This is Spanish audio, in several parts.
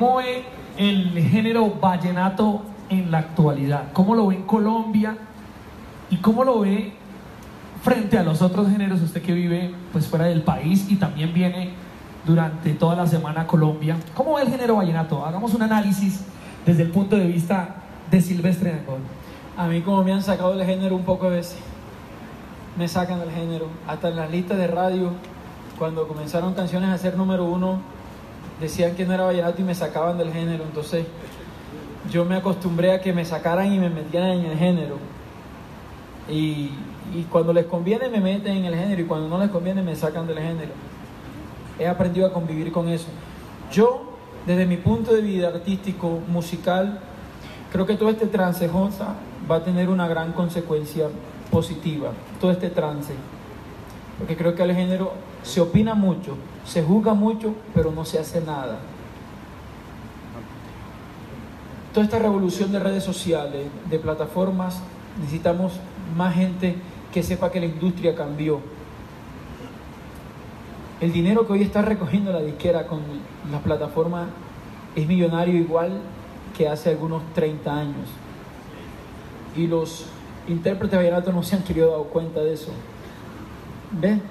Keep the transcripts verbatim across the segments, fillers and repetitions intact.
¿cómo ve el género vallenato en la actualidad? ¿Cómo lo ve en Colombia? ¿Y cómo lo ve frente a los otros géneros? Usted que vive pues fuera del país y también viene durante toda la semana a Colombia. ¿Cómo ve el género vallenato? Hagamos un análisis desde el punto de vista de Silvestre Dangond. A mí, como me han sacado del género un poco de veces, me sacan del género. Hasta en las listas de radio, cuando comenzaron canciones a ser número uno, decían que no era vallenato y me sacaban del género. Entonces yo me acostumbré a que me sacaran y me metieran en el género. Y, y cuando les conviene me meten en el género y cuando no les conviene me sacan del género. He aprendido a convivir con eso. Yo, desde mi punto de vista artístico, musical, creo que todo este trance, Josa, va a tener una gran consecuencia positiva. Todo este trance. Porque creo que el género se opina mucho, se juzga mucho, pero no se hace nada. Toda esta revolución de redes sociales, de plataformas, necesitamos más gente que sepa que la industria cambió. El dinero que hoy está recogiendo la disquera con las plataformas es millonario igual que hace algunos treinta años. Y los intérpretes vallenatos no se han querido dar cuenta de eso. ¿Ven?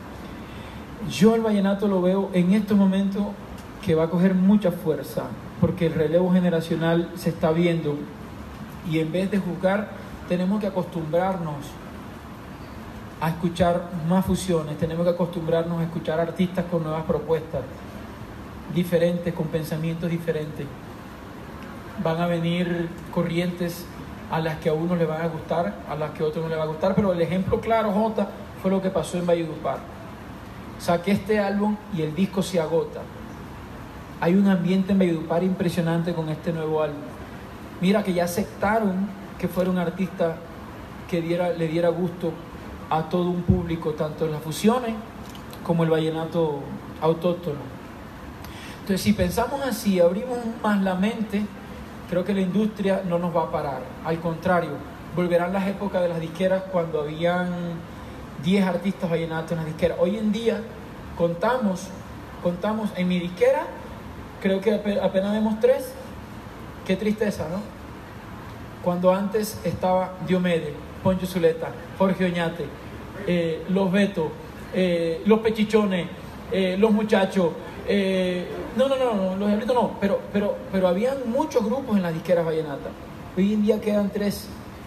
Yo el vallenato lo veo en estos momentos que va a coger mucha fuerza, porque el relevo generacional se está viendo y en vez de juzgar tenemos que acostumbrarnos a escuchar más fusiones, tenemos que acostumbrarnos a escuchar artistas con nuevas propuestas diferentes, con pensamientos diferentes. Van a venir corrientes a las que a unos les van a gustar, a las que a otros no les va a gustar, pero el ejemplo claro, Jota, fue lo que pasó en Valledupar. Saqué este álbum y el disco se agota. Hay un ambiente en Valledupar impresionante con este nuevo álbum. Mira que ya aceptaron que fuera un artista que diera, le diera gusto a todo un público, tanto en las fusiones como el vallenato autóctono. Entonces, si pensamos así, abrimos más la mente, creo que la industria no nos va a parar. Al contrario, volverán las épocas de las disqueras cuando habían diez artistas vallenatos en las disqueras. Hoy en día contamos, contamos en mi disquera, creo que apenas vemos tres. Qué tristeza, ¿no? Cuando antes estaba Diomedes, Poncho Zuleta, Jorge Oñate, eh, los Beto, eh, los Pechichones, eh, los Muchachos, eh, no, no, no, no, los Diablitos no, pero, pero, pero habían muchos grupos en las disqueras vallenatas. Hoy en día quedan tres.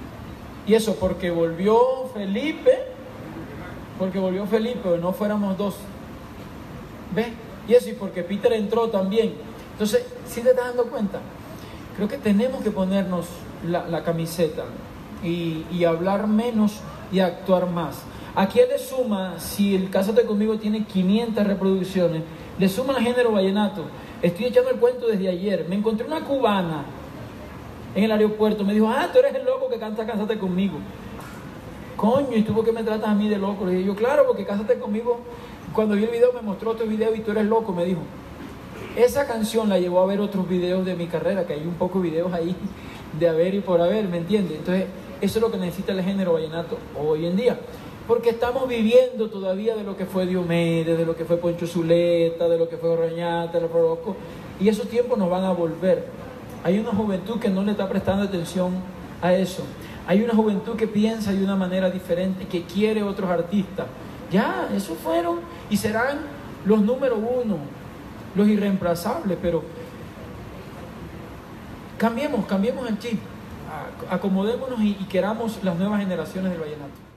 Y eso porque volvió Felipe, porque volvió Felipe, no fuéramos dos. ¿Ves? Y eso y porque Peter entró también. Entonces, ¿sí te estás dando cuenta? Creo que tenemos que ponernos la, la camiseta y, y hablar menos y actuar más. ¿A quién le suma, si el Cásate Conmigo tiene quinientas reproducciones, le suma al género vallenato? Estoy echando el cuento desde ayer. Me encontré una cubana en el aeropuerto. Me dijo, ah, tú eres el loco que canta Cásate Conmigo. Coño, ¿y tú por qué me tratas a mí de loco? Le dije yo, claro, porque Cásate Conmigo, cuando vi el video me mostró otro video y tú eres loco, me dijo. Esa canción la llevó a ver otros videos de mi carrera, que hay un poco de videos ahí de haber y por haber, ¿me entiendes? Entonces, eso es lo que necesita el género vallenato hoy en día. Porque estamos viviendo todavía de lo que fue Diomedes, de lo que fue Poncho Zuleta, de lo que fue Roñata, de Orozco, y esos tiempos nos van a volver. Hay una juventud que no le está prestando atención a eso. Hay una juventud que piensa de una manera diferente, que quiere otros artistas. Ya, esos fueron y serán los número uno, los irreemplazables, pero cambiemos, cambiemos el chip, acomodémonos y, y queramos las nuevas generaciones del vallenato.